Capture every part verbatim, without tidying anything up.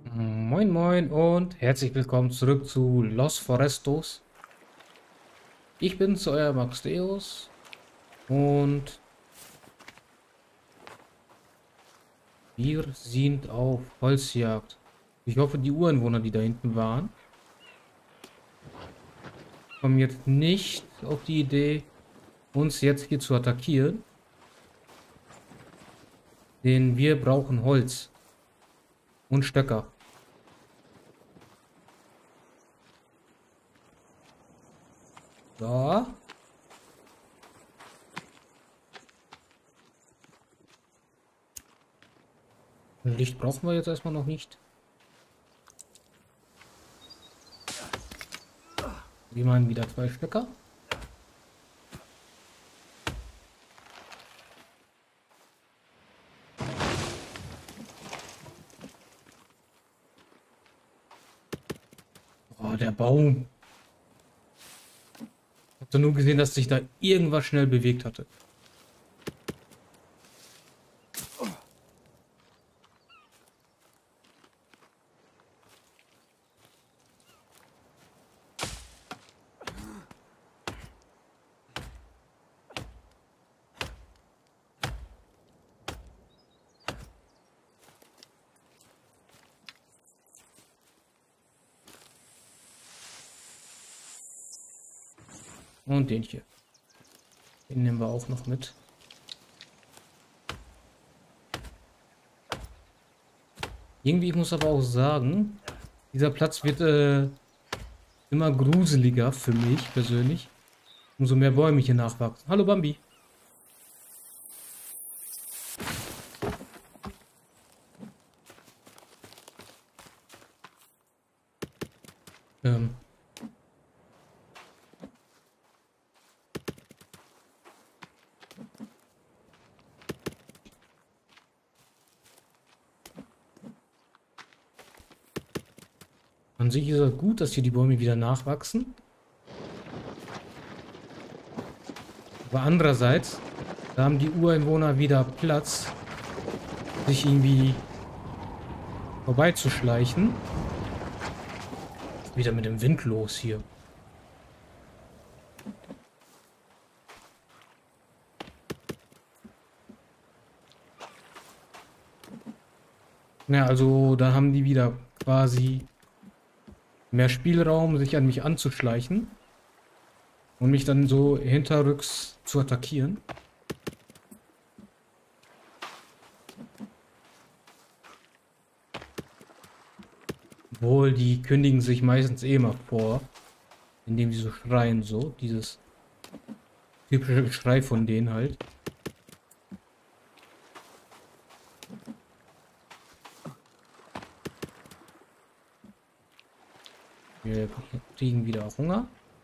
Moin Moin und herzlich willkommen zurück zu Los Forestos. Ich bin's, euer Maxdeus und wir sind auf Holzjagd. Ich hoffe, die Ureinwohner, die da hinten waren, kommen jetzt nicht auf die Idee, uns jetzt hier zu attackieren. Denn wir brauchen Holz und Stöcker. So. Licht brauchen wir jetzt erstmal noch nicht. Wir meinen wieder zwei Stöcker. Oh, der Baum. Ich habe nur gesehen, dass sich da irgendwas schnell bewegt hatte. Und den hier. Den nehmen wir auch noch mit. Irgendwie, ich muss aber auch sagen, dieser Platz wird äh, immer gruseliger für mich persönlich. Umso mehr Bäume hier nachwachsen. Hallo Bambi. Ähm. An sich ist es gut, dass hier die Bäume wieder nachwachsen. Aber andererseits, da haben die Ureinwohner wieder Platz, sich irgendwie vorbeizuschleichen. Wieder mit dem Wind los hier. Ja, also da haben die wieder quasi mehr Spielraum, sich an mich anzuschleichen und mich dann so hinterrücks zu attackieren. Obwohl, die kündigen sich meistens eh mal vor, indem sie so schreien, so dieses typische Geschrei von denen halt. Wir kriegen wieder Hunger.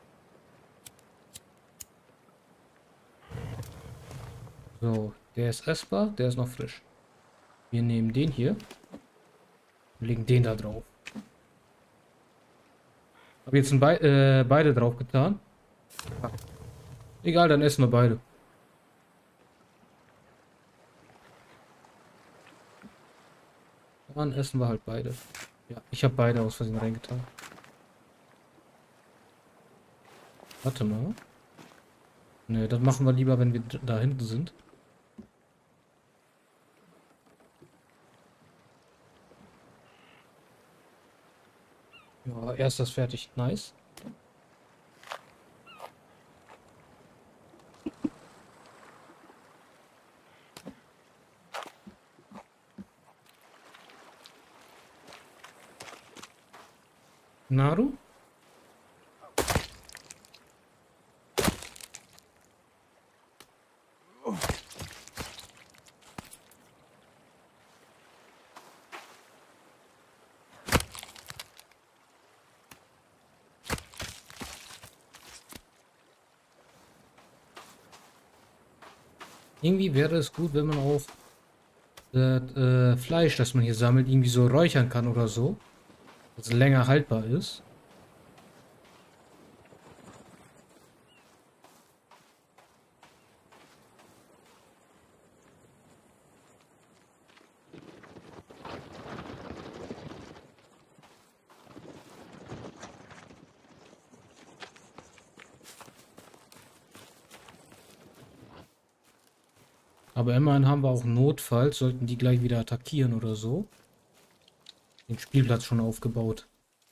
So, der ist essbar, der ist noch frisch. Wir nehmen den hier und legen den da drauf. Habe jetzt ein Be äh, beide drauf getan. Egal, dann essen wir beide. Dann essen wir halt beide. Ja, ich habe beide aus Versehen reingetan. Warte mal. Ne, das machen wir lieber, wenn wir da hinten sind. Ja, erst das fertig. Nice. Naru? Irgendwie wäre es gut, wenn man auch das äh, Fleisch, das man hier sammelt, irgendwie so räuchern kann oder so. Dass es länger haltbar ist. Aber immerhin haben wir auch notfalls, sollten die gleich wieder attackieren oder so, den Spielplatz schon aufgebaut.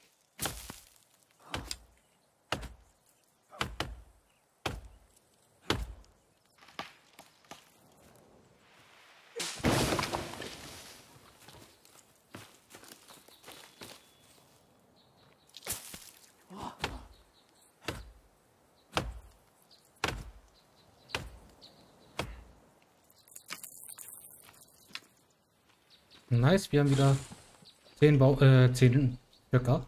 Nice, wir haben wieder zehn Bau äh, zehn Stöcker.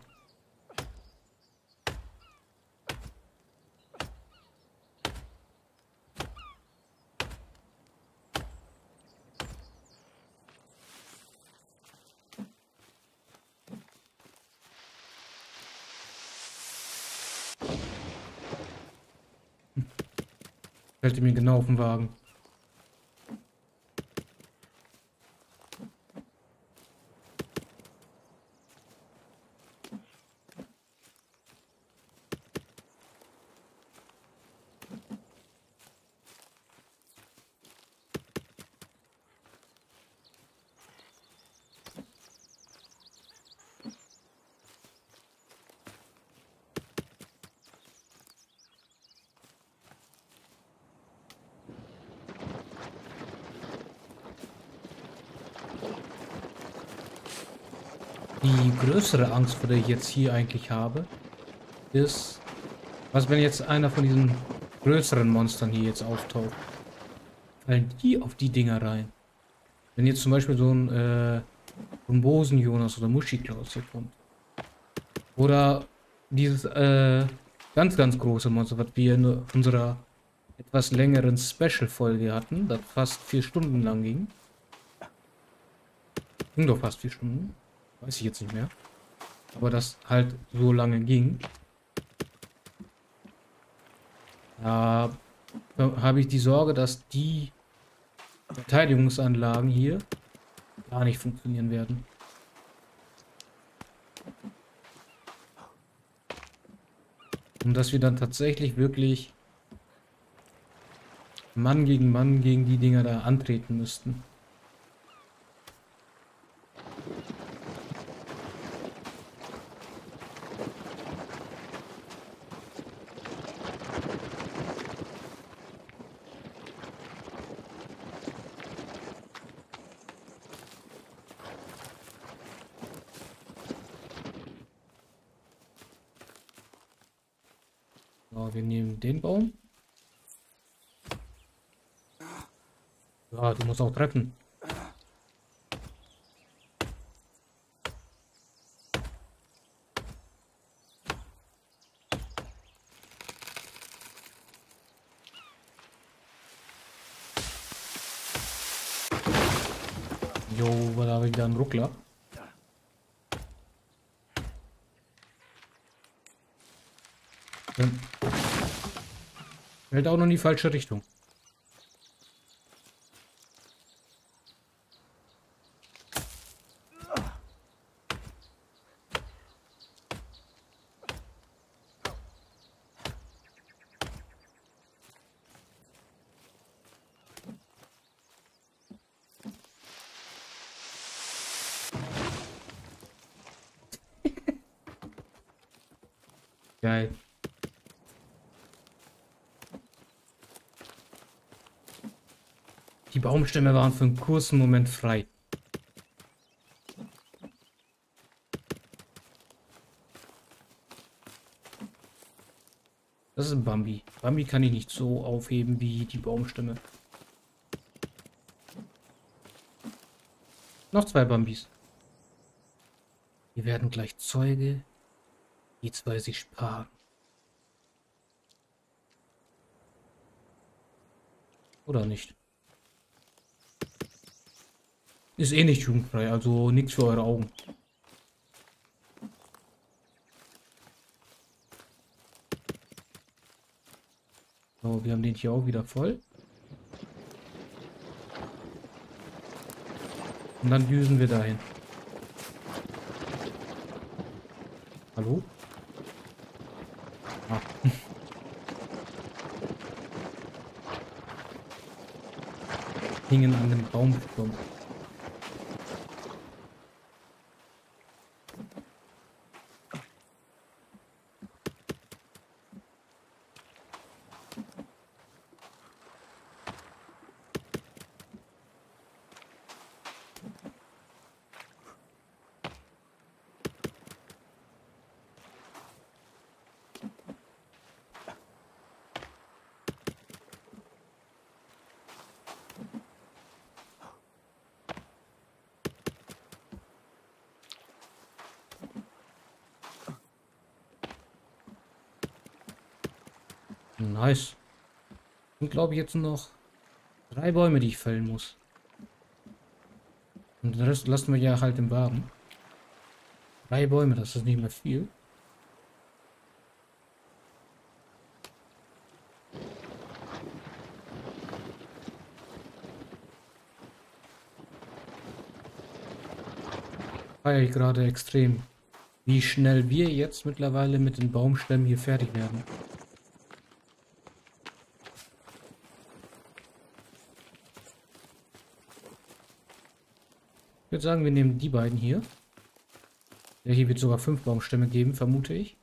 Fällt mir genau auf den Wagen. Die größere Angst, vor der ich jetzt hier eigentlich habe, ist, was wenn jetzt einer von diesen größeren Monstern hier jetzt auftaucht? Fallen die auf die Dinger rein? Wenn jetzt zum Beispiel so ein, äh, so ein Bosen-Jonas oder Muschi-Klaus hier kommt. Oder dieses, äh, ganz, ganz große Monster, was wir in unserer etwas längeren Special-Folge hatten, das fast vier Stunden lang ging. Ging doch fast vier Stunden. Weiß ich jetzt nicht mehr. Aber das halt so lange ging. Da habe ich die Sorge, dass die Verteidigungsanlagen hier gar nicht funktionieren werden. Und dass wir dann tatsächlich wirklich Mann gegen Mann gegen die Dinger da antreten müssten. So, wir nehmen den Baum. Ja, du musst auch treffen. Jo, war da wieder ein Ruckler. Dann fällt auch noch in die falsche Richtung. Geil. Die Baumstämme waren für einen kurzen Moment frei. Das ist ein Bambi. Bambi kann ich nicht so aufheben wie die Baumstämme. Noch zwei Bambis. Wir werden gleich Zeuge, die zwei sich sparen. Oder nicht? Ist eh nicht jugendfrei, also nichts für eure Augen. So, wir haben den hier auch wieder voll. Und dann düsen wir dahin. Hallo? Ah. hingen an dem Baumstumpf. Nice. Und glaube ich jetzt nur noch drei Bäume, die ich fällen muss. Und den Rest lassen wir ja halt im Wagen. Drei Bäume, das ist nicht mehr viel. Feiere ich gerade extrem, wie schnell wir jetzt mittlerweile mit den Baumstämmen hier fertig werden. Ich würde sagen, wir nehmen die beiden hier. Der hier wird sogar fünf Baumstämme geben, vermute ich.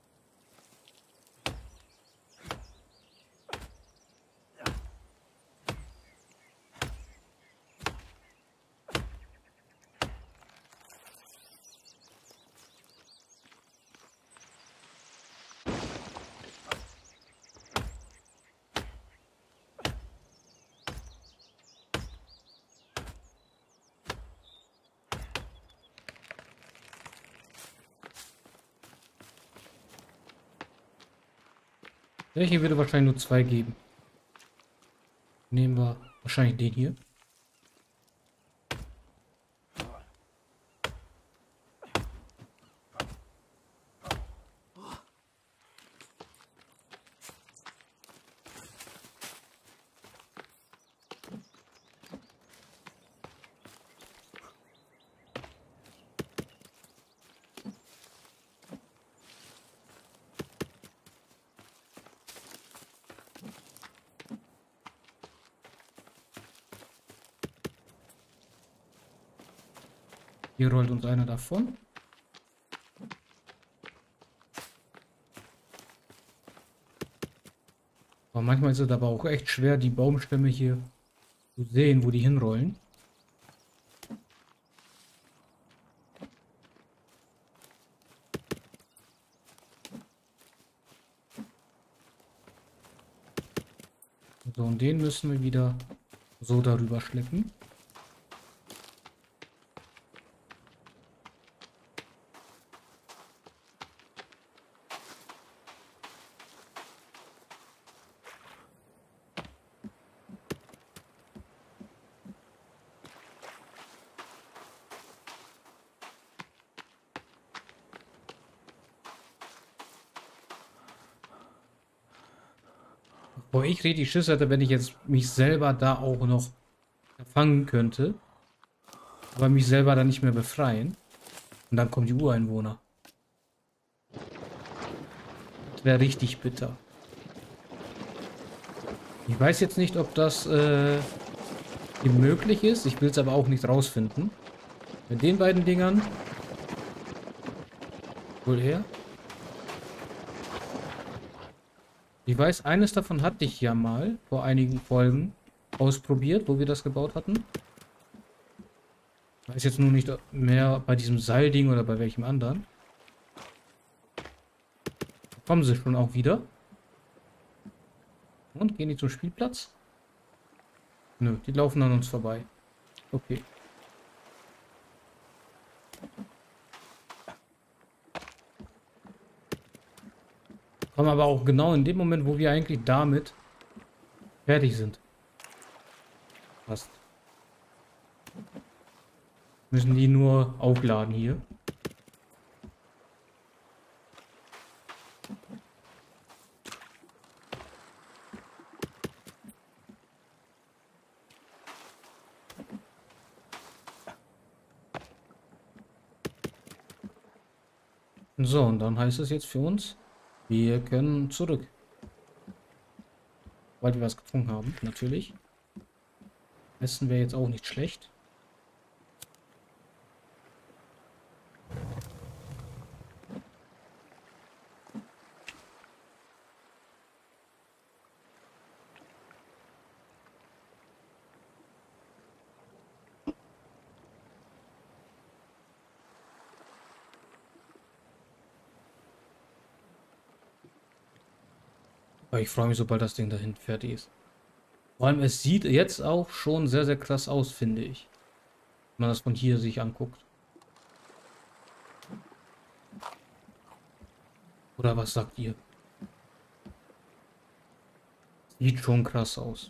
Der hier würde wahrscheinlich nur zwei geben. Nehmen wir wahrscheinlich den hier. Hier rollt uns einer davon. Aber manchmal ist es aber auch echt schwer, die Baumstämme hier zu sehen, wo die hinrollen. So, und den müssen wir wieder so darüber schleppen. Boah, ich richtig Schiss hätte, wenn ich jetzt mich selber da auch noch fangen könnte. Aber mich selber dann nicht mehr befreien. Und dann kommen die Ureinwohner. Das wäre richtig bitter. Ich weiß jetzt nicht, ob das äh, möglich ist. Ich will es aber auch nicht rausfinden. Mit den beiden Dingern. Wohl her. Ich weiß, eines davon hatte ich ja mal vor einigen Folgen ausprobiert, wo wir das gebaut hatten. Ich weiß jetzt nur nicht mehr bei diesem Seilding oder bei welchem anderen. Kommen sie schon auch wieder. Und gehen die zum Spielplatz? Nö, die laufen an uns vorbei. Okay. Kommen aber auch genau in dem Moment, wo wir eigentlich damit fertig sind. Passt. Müssen die nur aufladen hier. So, und dann heißt es jetzt für uns, wir können zurück. Weil wir was getrunken haben, natürlich. Essen wäre jetzt auch nicht schlecht. Aber ich freue mich, sobald das Ding dahin fertig ist. Vor allem, es sieht jetzt auch schon sehr, sehr krass aus, finde ich. Wenn man das von hier sich anguckt. Oder was sagt ihr? Sieht schon krass aus.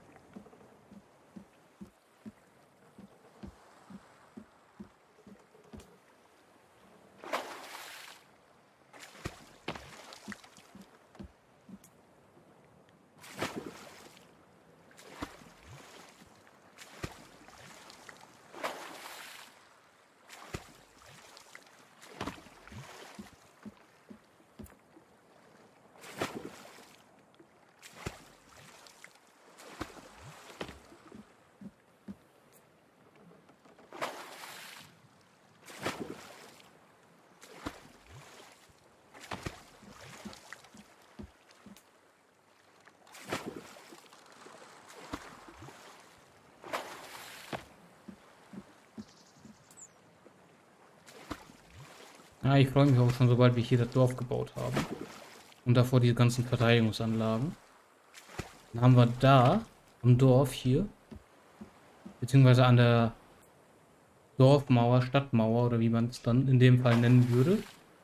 Ja, ich freue mich auch schon, sobald wir hier das Dorf gebaut haben. Und davor die ganzen Verteidigungsanlagen. Dann haben wir da am Dorf hier, beziehungsweise an der Dorfmauer, Stadtmauer oder wie man es dann in dem Fall nennen würde,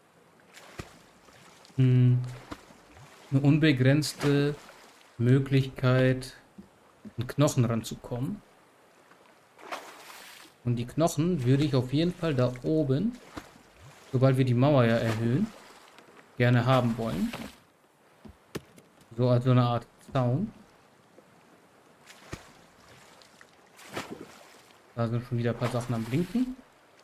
hm, eine unbegrenzte Möglichkeit, an Knochen ranzukommen. Und die Knochen würde ich auf jeden Fall da oben, sobald wir die Mauer ja erhöhen, gerne haben wollen. So als so eine Art Zaun. Da sind schon wieder ein paar Sachen am Blinken.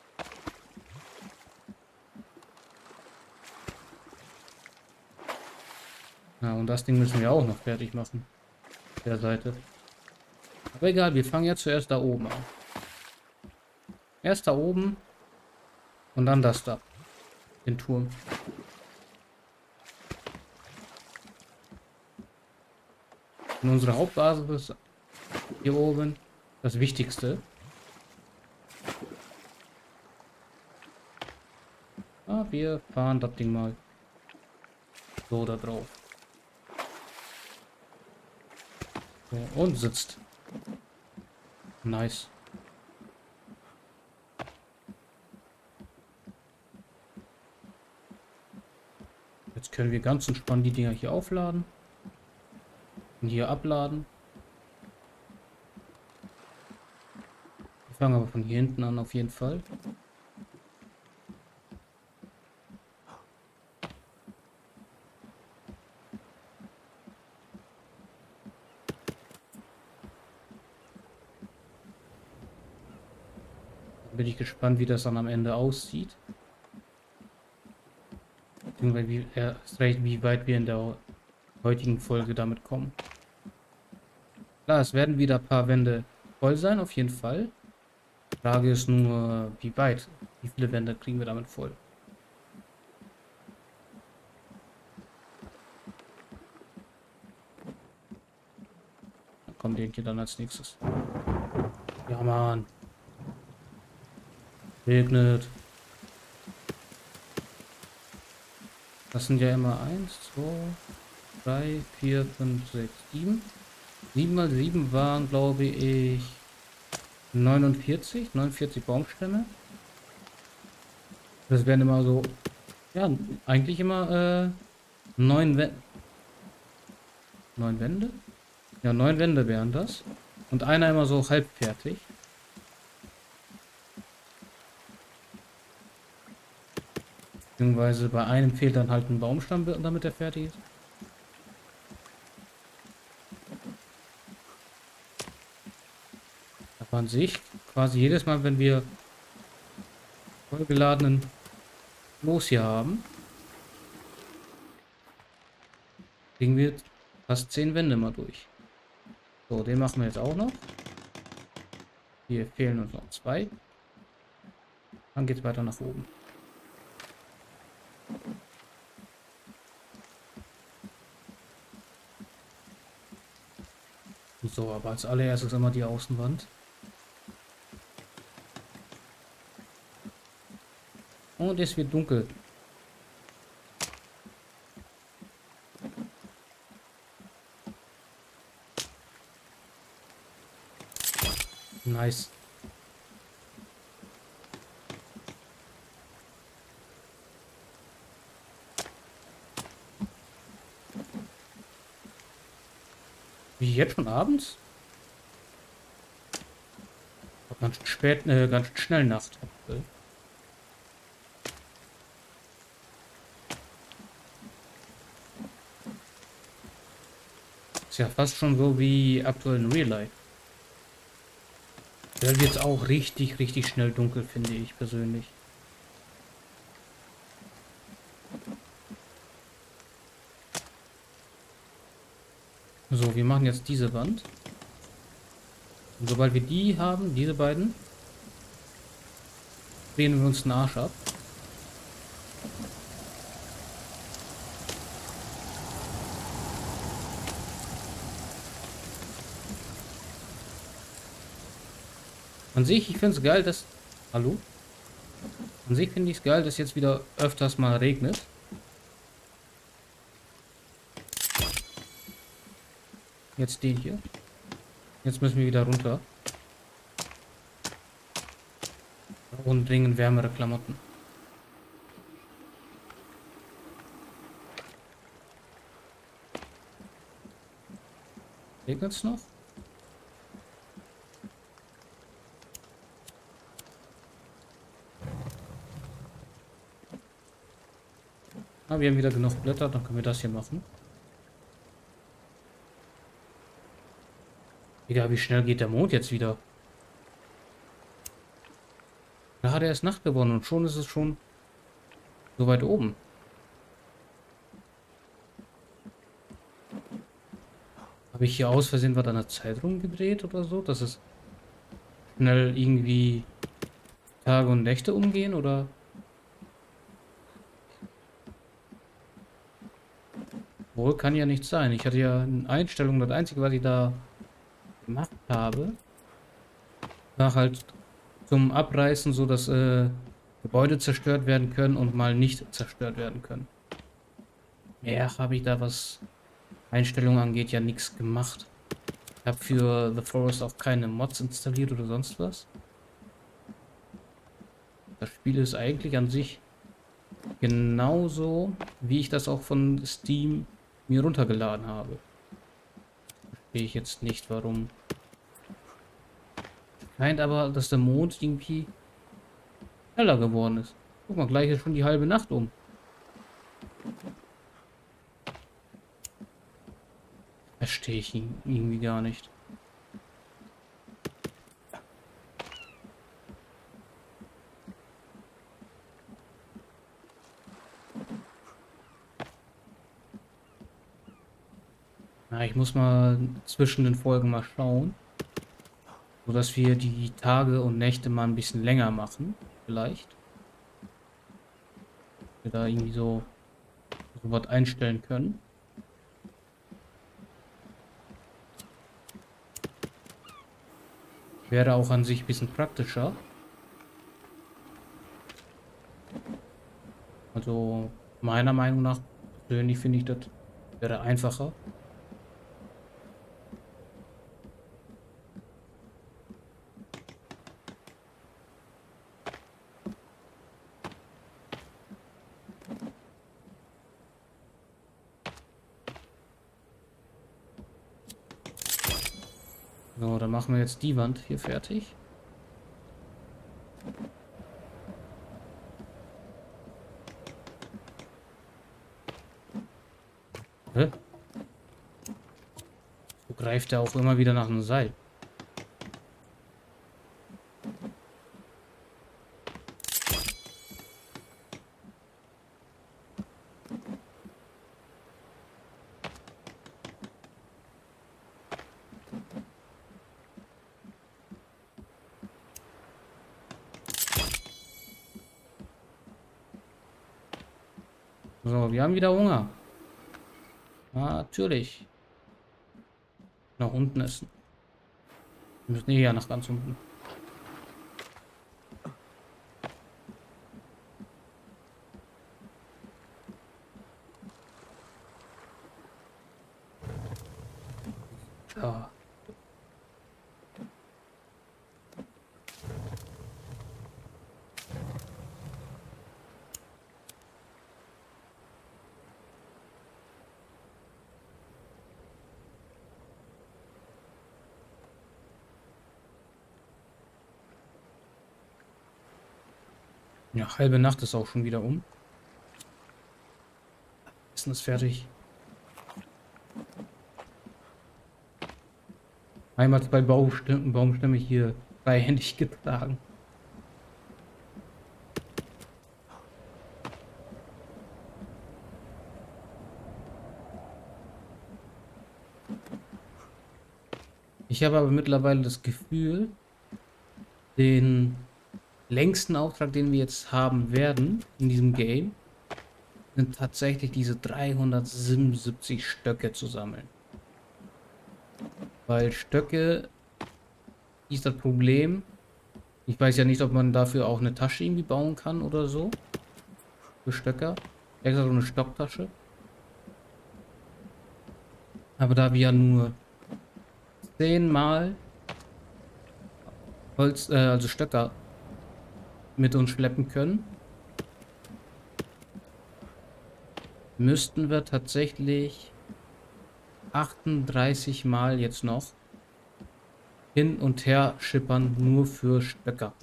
Ja, und das Ding müssen wir auch noch fertig machen. Der Seite. Aber egal, wir fangen ja zuerst da oben an. Erst da oben und dann das da. Den Turm. Und unsere Hauptbasis ist hier oben das Wichtigste. Ah, wir fahren das Ding mal so da drauf. So, und sitzt. Nice. Jetzt können wir ganz entspannt die Dinger hier aufladen. Und hier abladen. Wir fangen aber von hier hinten an auf jeden Fall. Bin ich gespannt, wie das dann am Ende aussieht. Beziehungsweise wie, erst recht, wie weit wir in der heutigen Folge damit kommen. Klar, es werden wieder ein paar Wände voll sein, auf jeden Fall. Die Frage ist nur, wie weit, wie viele Wände kriegen wir damit voll. Dann kommt irgendwie dann als nächstes. Ja, Mann. Regnet. Das sind ja immer eins, zwei, drei, vier, fünf, sechs, sieben. sieben mal sieben waren, glaube ich, neunundvierzig. neunundvierzig Baumstämme. Das wären immer so, ja, eigentlich immer äh, neun Wände. Neun Wände? Ja, neun Wände wären das. Und einer immer so halb fertig. Beziehungsweise bei einem fehlt dann halt ein Baumstamm, damit er fertig ist. Aber an sich, quasi jedes Mal, wenn wir vollgeladenen Los hier haben, kriegen wir fast zehn Wände mal durch. So, den machen wir jetzt auch noch. Hier fehlen uns noch zwei. Dann geht es weiter nach oben. So, aber als allererstes immer die Außenwand. Und es wird dunkel. Nice. Wie jetzt schon abends? Ganz spät, äh, ganz schnell Nacht. Ist ja fast schon so wie aktuell in Real Life. Da wird es auch richtig, richtig schnell dunkel, finde ich persönlich. So, wir machen jetzt diese Wand. Und sobald wir die haben, diese beiden, drehen wir uns den Arsch ab. An sich, ich finde es geil, dass... Hallo? An sich finde ich es geil, dass jetzt wieder öfters mal regnet. Jetzt den hier. Jetzt müssen wir wieder runter. Und dringend wärmere Klamotten. Regnet es noch? Ah, wir haben wieder genug Blätter, dann können wir das hier machen. Egal, wie schnell geht der Mond jetzt wieder? Da hat er erst Nacht gewonnen und schon ist es schon so weit oben. Habe ich hier aus Versehen was an der Zeit rumgedreht oder so, dass es schnell irgendwie Tage und Nächte umgehen oder? Wohl, kann ja nicht sein. Ich hatte ja eine Einstellung, das Einzige, was ich da gemacht habe, war halt zum Abreißen, so dass äh, Gebäude zerstört werden können und mal nicht zerstört werden können. Mehr habe ich da, was Einstellungen angeht, ja nichts gemacht. Ich habe für The Forest auch keine Mods installiert oder sonst was. Das Spiel ist eigentlich an sich genauso, wie ich das auch von Steam mir runtergeladen habe. Verstehe ich jetzt nicht, warum. Scheint aber, dass der Mond irgendwie heller geworden ist. Guck mal, gleich ist schon die halbe Nacht um. Verstehe ich ihn irgendwie gar nicht. Na, ich muss mal zwischen den Folgen mal schauen, so dass wir die Tage und Nächte mal ein bisschen länger machen, vielleicht. Wir da irgendwie so, so was einstellen können. Wäre auch an sich ein bisschen praktischer. Also meiner Meinung nach, persönlich finde ich, das wäre einfacher. So, dann machen wir jetzt die Wand hier fertig. Hä? So greift er auch immer wieder nach einem Seil. So, wir haben wieder Hunger. Natürlich. Nach unten essen. Wir müssen eh ja nach ganz unten. Ja. Ja, halbe Nacht ist auch schon wieder um. Essen ist fertig. Einmal zwei Baumstämme, Baumstämme hier freihändig getragen. Ich habe aber mittlerweile das Gefühl, den längsten Auftrag, den wir jetzt haben werden in diesem Game, sind tatsächlich diese dreihundertsiebenundsiebzig Stöcke zu sammeln. Weil Stöcke ist das Problem. Ich weiß ja nicht, ob man dafür auch eine Tasche irgendwie bauen kann oder so. Für Stöcker. Extra so eine Stocktasche. Aber da wir ja nur zehnmal Holz, äh, also Stöcker mit uns schleppen können, müssten wir tatsächlich achtunddreißig Mal jetzt noch hin und her schippern, nur für Stöcker.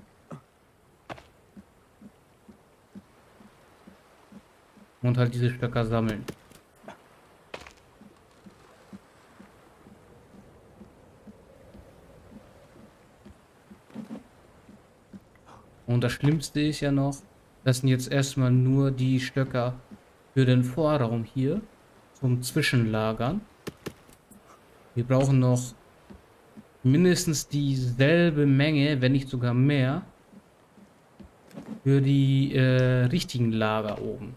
Und halt diese Stöcker sammeln. Und das Schlimmste ist ja noch, das sind jetzt erstmal nur die Stöcker für den Vorraum hier zum Zwischenlagern. Wir brauchen noch mindestens dieselbe Menge, wenn nicht sogar mehr, für die äh, richtigen Lager oben.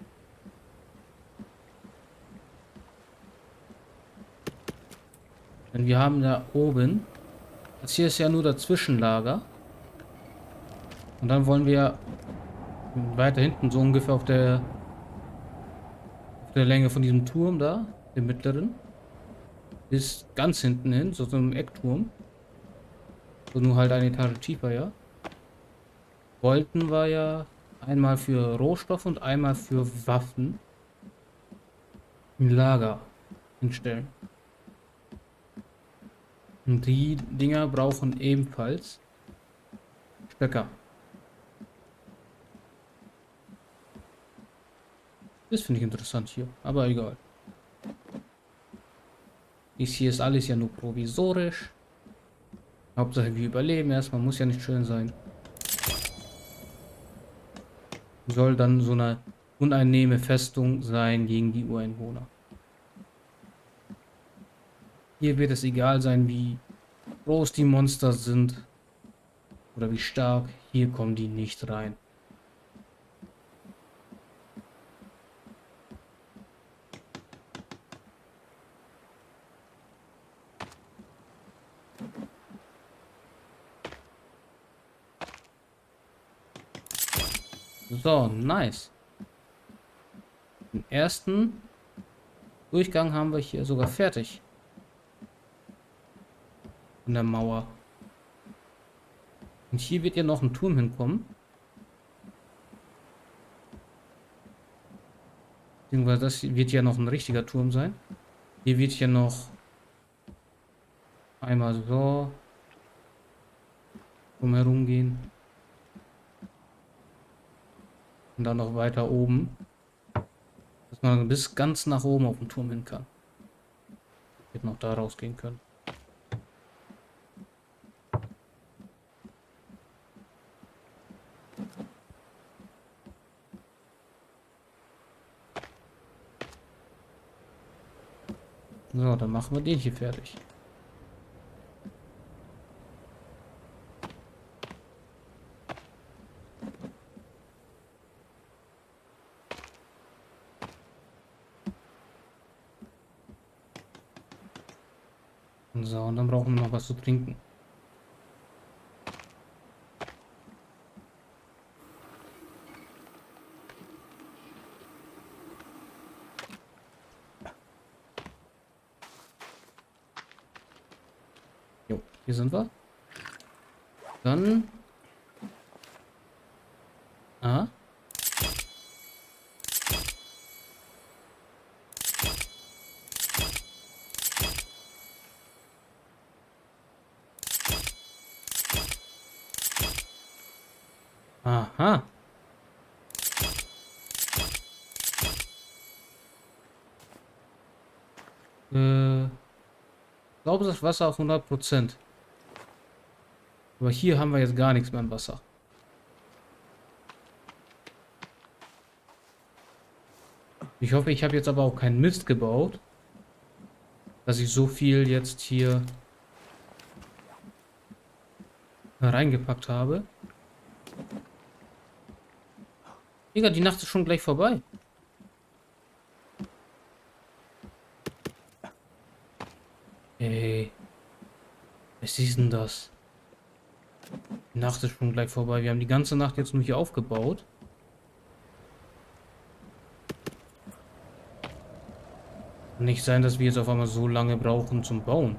Denn wir haben da oben, das hier ist ja nur das Zwischenlager. Und dann wollen wir weiter hinten, so ungefähr auf der, auf der Länge von diesem Turm da, dem mittleren, bis ganz hinten hin, so, so einem Eckturm. So nur halt eine Etage tiefer, ja. Wollten wir ja einmal für Rohstoffe und einmal für Waffen im Lager hinstellen. Und die Dinger brauchen ebenfalls Stöcker. Das finde ich interessant hier, aber egal. Dies hier ist alles ja nur provisorisch. Hauptsache wir überleben erstmal, muss ja nicht schön sein. Soll dann so eine uneinnehme Festung sein gegen die Ureinwohner. Hier wird es egal sein, wie groß die Monster sind oder wie stark. Hier kommen die nicht rein. So, nice. Den ersten Durchgang haben wir hier sogar fertig. Von der Mauer. Und hier wird ja noch ein Turm hinkommen. Beziehungsweise das wird ja noch ein richtiger Turm sein. Hier wird ja noch einmal so drumherum gehen. Und dann noch weiter oben. Dass man bis ganz nach oben auf den Turm hin kann. Wird noch da rausgehen können. So, dann machen wir den hier fertig. So, und dann brauchen wir noch was zu trinken. Jo, hier sind wir. Dann... Ah. Aha. Äh, sauberes Wasser auf hundert Prozent. Aber hier haben wir jetzt gar nichts mehr an Wasser. Ich hoffe, ich habe jetzt aber auch keinen Mist gebaut, dass ich so viel jetzt hier reingepackt habe. Digga, die Nacht ist schon gleich vorbei. Ey. Was ist denn das? Die Nacht ist schon gleich vorbei. Wir haben die ganze Nacht jetzt nur hier aufgebaut. Kann nicht sein, dass wir jetzt auf einmal so lange brauchen zum Bauen.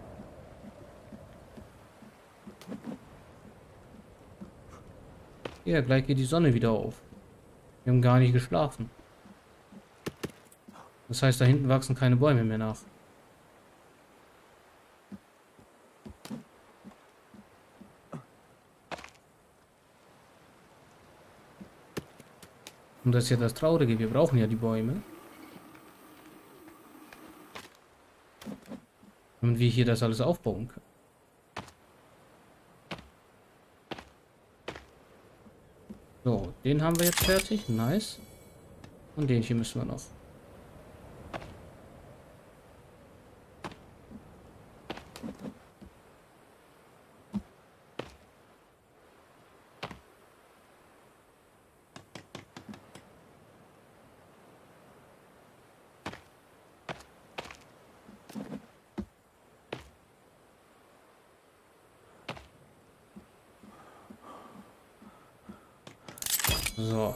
Ja, gleich geht die Sonne wieder auf. Wir haben gar nicht geschlafen. Das heißt, da hinten wachsen keine Bäume mehr nach. Und das ist ja das Traurige, wir brauchen ja die Bäume. Damit wir hier das alles aufbauen können. So, den haben wir jetzt fertig. Nice. Und den hier müssen wir noch. So.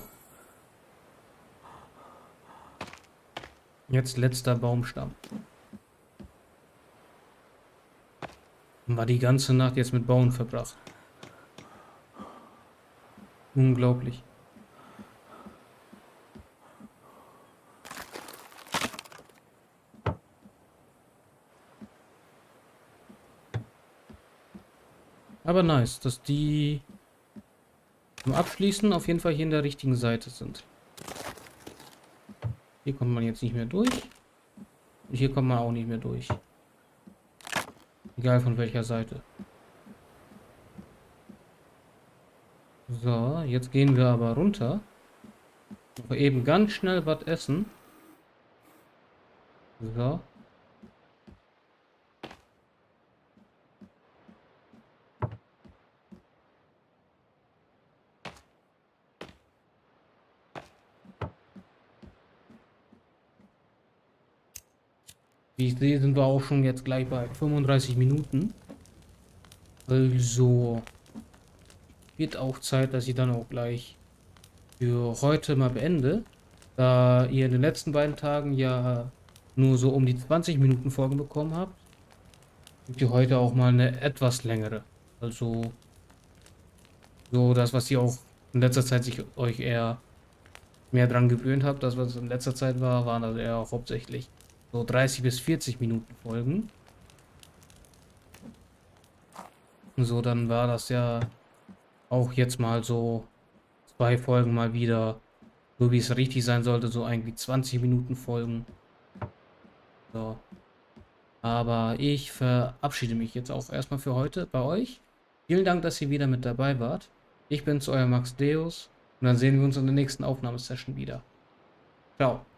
Jetzt letzter Baumstamm. War die ganze Nacht jetzt mit Bauen verbracht. Unglaublich. Aber nice, dass die zum Abschließen auf jeden Fall hier in der richtigen Seite sind. Hier kommt man jetzt nicht mehr durch. Und hier kommt man auch nicht mehr durch. Egal von welcher Seite. So, jetzt gehen wir aber runter. Noch eben ganz schnell was essen. So. Wie ich sehe, sind wir auch schon jetzt gleich bei fünfunddreißig Minuten. Also wird auch Zeit, dass ich dann auch gleich für heute mal beende. Da ihr in den letzten beiden Tagen ja nur so um die zwanzig Minuten Folgen bekommen habt, gibt ihr heute auch mal eine etwas längere. Also so das, was ihr auch in letzter Zeit sich euch eher mehr dran gewöhnt habt. Das, was in letzter Zeit war, waren also eher hauptsächlich so dreißig bis vierzig Minuten Folgen. So, dann war das ja auch jetzt mal so zwei Folgen mal wieder, so wie es richtig sein sollte, so eigentlich zwanzig Minuten Folgen. So. Aber ich verabschiede mich jetzt auch erstmal für heute bei euch. Vielen Dank, dass ihr wieder mit dabei wart. Ich bin's, euer Max Deus. Und dann sehen wir uns in der nächsten Aufnahmesession wieder. Ciao.